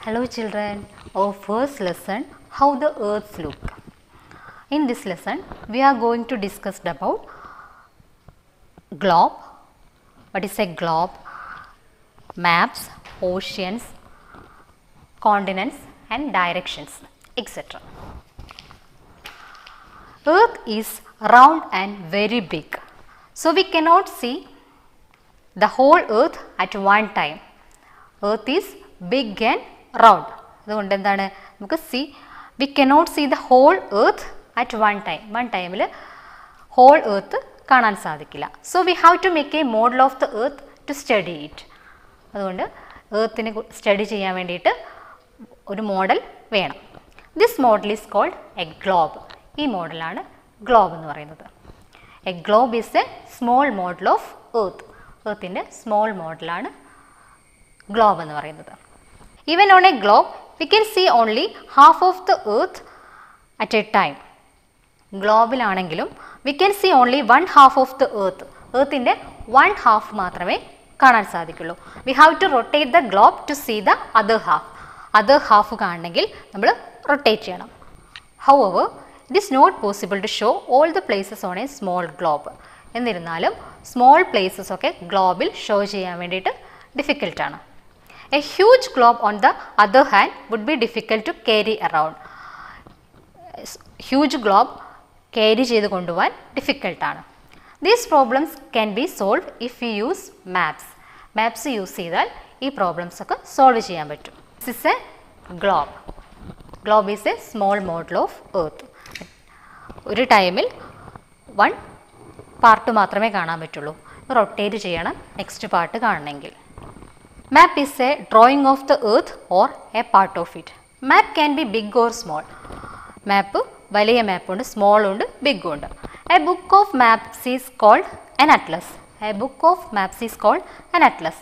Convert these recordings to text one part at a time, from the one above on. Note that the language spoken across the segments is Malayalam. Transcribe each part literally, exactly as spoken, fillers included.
Hello children, our first lesson, how the earth look. In this lesson, we are going to discuss about globe, what is a globe, maps, oceans, continents and directions, et cetera. Earth is round and very big, so we cannot see the whole earth at one time. Earth is big and round. അതുകൊണ്ട് എന്താണ് നമുക്ക് see we cannot see the whole earth at one time. One time ൽ whole earth കാണാൻ സാധിക്കില്ല. So we have to make a model of the earth to study it. അതുകൊണ്ട് earthനെ സ്റ്റഡി ചെയ്യാൻ വേണ്ടിയിട്ട് ഒരു മോഡൽ വേണം. This model is called a globe. ഈ മോഡലാണ് ഗ്ലോബ് എന്ന് പറയുന്നത്. A globe is a small model of earth. earthന്റെ small മോഡലാണ് ഗ്ലോബ് എന്ന് പറയുന്നത്. Even on a globe, we can see only half of the earth at a time. ഗ്ലോബിലാണെങ്കിലും we can see only one half of the earth. earthന്റെ one half മാത്രമേ കാണാൻ സാധിക്കുള്ളൂ. We have to rotate the globe to see the other half. other half കാണണമെങ്കിൽ നമ്മൾ റൊട്ടേറ്റ് ചെയ്യണം. However, it is not possible to show all the places on a small globe. എന്നിരുന്നാലും സ്മോൾ പ്ലേസസ് ഒക്കെ ഗ്ലോബിൽ ഷോ ചെയ്യാൻ വേണ്ടിയിട്ട് ഡിഫിക്കൽട്ടാണ്. A huge globe on the other hand would be difficult to carry around. Huge globe carry ചെയ്ത് കൊണ്ടുപോകാൻ ഡിഫിക്കൽട്ടാണ്. These problems can be solved if we use maps. Maps use ചെയ്താൽ ഈ പ്രോബ്ലംസ് ഒക്കെ സോൾവ് ചെയ്യാൻ പറ്റും. This is a globe. Globe is a small model of earth. ഒരു ടൈമിൽ വൺ പാർട്ട് മാത്രമേ കാണാൻ പറ്റുള്ളൂ. റൊട്ടേറ്റ് ചെയ്യണം നെക്സ്റ്റ് പാർട്ട് കാണണമെങ്കിൽ. Map is a drawing of the earth or a part of it. Map can be big or small. Map വലിയ മാപ്പ് ഉണ്ട്, സ്മോൾ ഉണ്ട്, ബിഗ് ഉണ്ട്. A book of maps is called an atlas. A book of maps is called an atlas.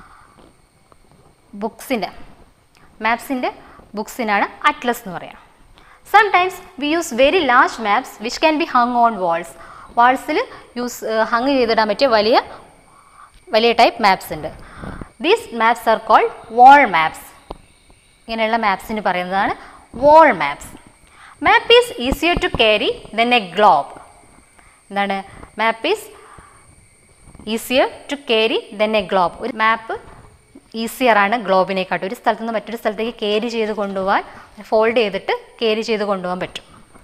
ബുക്സിൻ്റെ മാപ്സിൻ്റെ ബുക്സിനാണ് അറ്റ്ലസ് എന്ന് പറയുക. Sometimes we use very large maps which can be hung on walls. വാൾസിൽ യൂസ് ഹങ് ചെയ്തിടാൻ പറ്റിയ വലിയ വലിയ ടൈപ്പ് മാപ്സ് ഉണ്ട്. These maps are called wall maps. ഇങ്ങനെയുള്ള മാപ്സിന് പറയുന്നതാണ് wall maps. Map is easier to carry than a globe. എന്താണ് map is easier to carry than a globe. ഒരു മാപ്പ് ഈസിയർ ആണ് ഗ്ലോബിനെക്കാട്ടും. ഒരു സ്ഥലത്ത് നിന്ന് മറ്റൊരു സ്ഥലത്തേക്ക് ക്യാരി ചെയ്ത് കൊണ്ടുപോകാൻ ഫോൾഡ് ചെയ്തിട്ട് ക്യാരി ചെയ്ത് കൊണ്ടുപോകാൻ പറ്റും.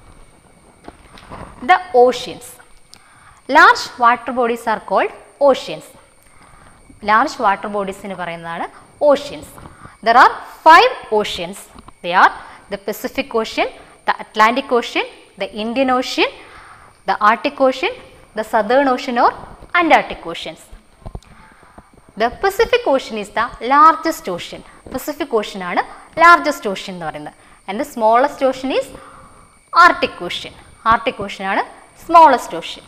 The oceans. Large water bodies are called oceans. Large water bodies എന്ന് പറയുന്നതാണ് oceans. There are five oceans. They are the Pacific Ocean, the Atlantic Ocean, the Indian Ocean, the Arctic Ocean, the Southern Ocean or Antarctic Oceans. The Pacific Ocean is the largest ocean. Pacific Ocean ആണ് largest ocean എന്ന് പറയുന്നത്. And the smallest ocean is Arctic Ocean. Arctic Ocean ആണ് smallest ocean.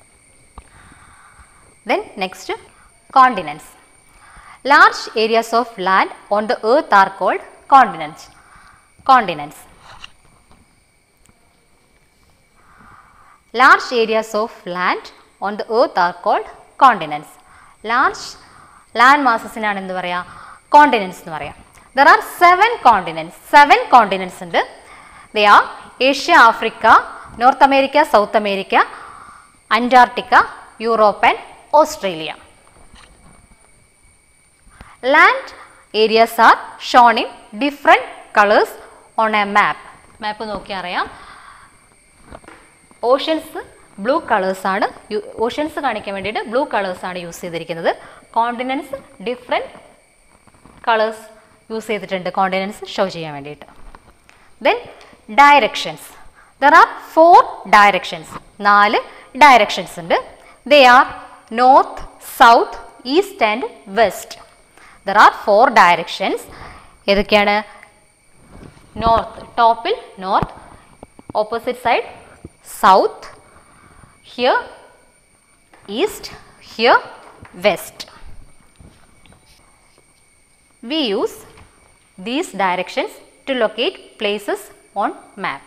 Then next, continents. Large areas of land on the earth are called continents. Continents. Large areas of land on the earth are called continents. Large land masses ആണ് എന്ത് പറയാ continents എന്ന് പറയാം. There are seven continents. Seven continents ഉണ്ട്. They are Asia, Africa, North America, South America, Antarctica, Europe and Australia. Land areas are shown in different colors on a map. Map നോക്കിയാൽ അറിയാം. ഓഷ്യൻസ് ബ്ലൂ കളേഴ്സാണ്. ഓഷ്യൻസ് കാണിക്കാൻ വേണ്ടിയിട്ട് ബ്ലൂ കളേഴ്സാണ് യൂസ് ചെയ്തിരിക്കുന്നത്. കോണ്ടിനെൻറ്റ്സ് ഡിഫറെൻറ്റ് കളേഴ്സ് യൂസ് ചെയ്തിട്ടുണ്ട് കോണ്ടിനെൻറ്റ്സ് ഷോ ചെയ്യാൻ വേണ്ടിയിട്ട്. Then directions. There are four directions. നാല് ഡയറക്ഷൻസ് ഉണ്ട്. They are north, south, east and west. There are four directions. ഏതൊക്കെയാണ്? നോർത്ത്, ടോപ്പിൽ north, opposite side south, here east, here west. We use these directions to locate places on map.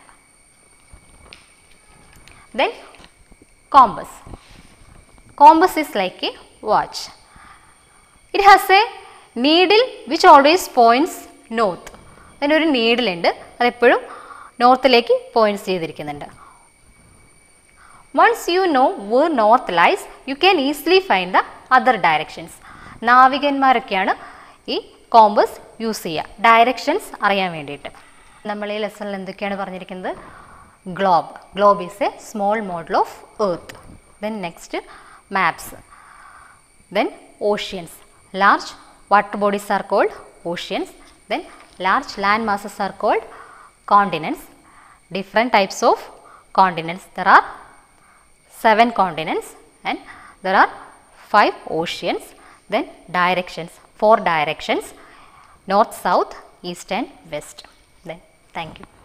Then compass. Compass is like a watch. It has a needle which always points north. അതിനൊരു നീഡിലുണ്ട്, അതെപ്പോഴും നോർത്തിലേക്ക് പോയിൻറ്റ്സ് ചെയ്തിരിക്കുന്നുണ്ട്. Once you know where north lies, you can easily find the other directions. നാവികന്മാരൊക്കെയാണ് ഈ കോമ്പസ് യൂസ് ചെയ്യുക ഡയറക്ഷൻസ് അറിയാൻ വേണ്ടിയിട്ട്. നമ്മൾ ഈ ലെസണിൽ എന്തൊക്കെയാണ് പറഞ്ഞിരിക്കുന്നത്? Globe. Globe is a small model of earth. Then next maps. Then oceans. Large water bodies are called oceans. Then large land masses are called continents. Different types of continents. There are seven continents and there are five oceans. Then directions, four directions: north, south, east and west. Then thank you.